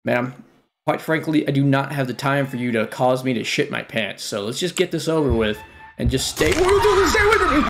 Ma'am, quite frankly, I do not have the time for you to cause me to shit my pants. So let's just get this over with and just stay away from me.